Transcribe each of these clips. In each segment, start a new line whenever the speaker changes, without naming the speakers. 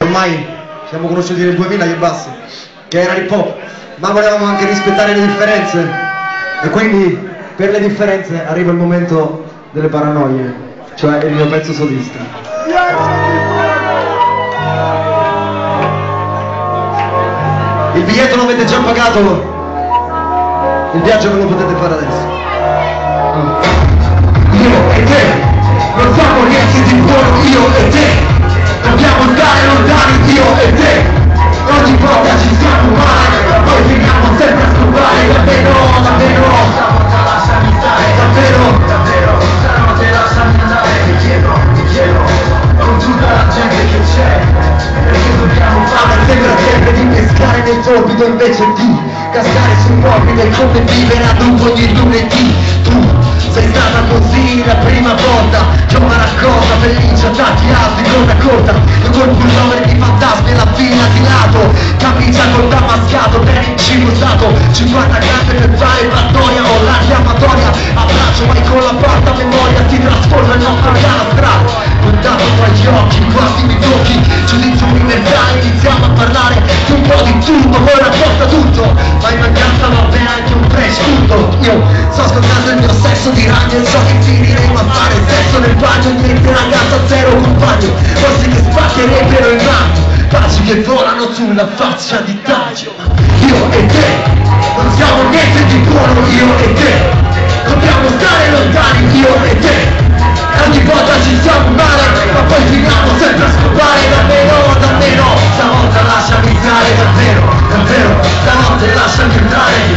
ormai siamo conosciuti nel 2000 che bassi, che era l'hip hop, ma volevamo anche rispettare le differenze, e quindi per le differenze arriva il momento delle paranoie, cioè il mio pezzo solista. Il biglietto lo avete già pagato, il viaggio ve lo potete fare adesso.
Io e te, non siamo niente di buono, io e te, dobbiamo stare lontani, io e te, ogni volta ci siamo male, poi finiamo sempre a scopare, davvero, stavolta lasciami stare, davvero, stanotte lasciami andare, ti chiedo, con tutta la gente che c'è, perché dobbiamo fare, sembra sempre di pescare nel torbido invece di cascare sul morbido e come vivere ad un ogni lunedì, tu sei stata così la prima volta, c'è una raccolta felice, attacchi alti con la corta, e col pullover di fantasmi e la fila di lato, camicia col damascato, ben incimosato, 50 gambe per fare battoria o la chiamatoria, abbraccio vai con la quarta memoria, ti trasforma il nostro canastra, puntato tra gli occhi, quasi mi tocchi, giudizio universale, iniziamo a parlare di un po' di tutto, poi racconta tutto, ma in mancanza va bene anche un fresh tutto, io sto ascoltando il mio sesso di ragno e so che finiremo a fare sesso nel bagno, niente ragazza, zero compagno, forse che spaccherebbero il ragno, baci che volano sulla faccia di Tagio. Io e te, non siamo niente di buono, io e te, dobbiamo stare lontani, io e te, ogni volta ci siamo male, ma poi finiamo sempre a scopare, davvero, stavolta lasciami stare, davvero, stanotte lasciami entrare, ti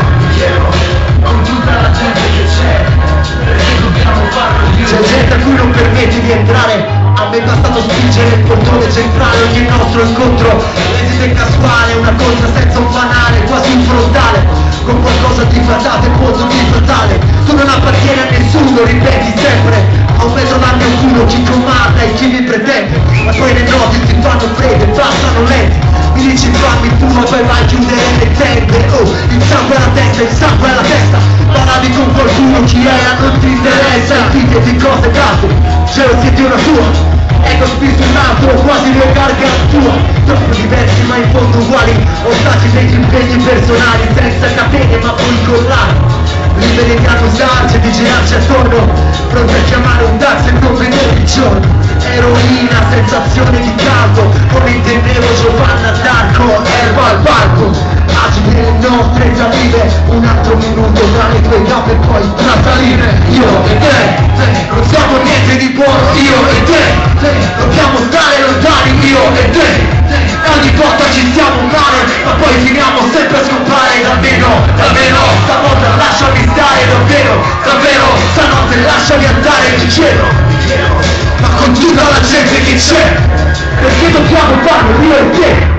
chiedo, con tutta la gente che c'è, perché dobbiamo farlo io. C'è gente a cui non permetti di entrare, a me è bastato spingere il portone centrale, ogni nostro incontro esiste casuale, una corsa senza un fanale, quasi un frontale, con qualcosa di fatale, vuoto di fatale, tu non appartieni a nessuno, ripeti sempre, a un metro dal mio culo chi comanda e chi mi pretende, ma poi le notti si fanno fredde, passano lenti, mi dici fammi puro, poi vai a chiudere le tende, oh, il sangue alla testa, il sangue alla testa, parlavi con qualcuno, chi era non ti interessa, invidia di cose case, gelosia di una tua, ecco spiso un altro, quasi le carga tua, troppo diversi ma in fondo uguali, ostaggi degli impegni personali, senza catene ma poi collare, liberi di annusarci e di girarci attorno, pronti a chiamare un taxi e non vedere il giorno, eroina, sensazione di caldo, come intendevo Giovanna d'Arco, erba al palco, agili le nostre salive, un altro minuto tra le tue gambe e poi trasalire, io e te, non siamo niente di buono, io e te, dobbiamo stare lontani, io e te, ogni volta ci siamo male, ma poi finiamo sempre a scopare, davvero, stavolta lasciami stare, davvero, stanotte lasciami andare, ti chiedo, ma con tutta la gente che c'è, perché dobbiamo farlo io e te,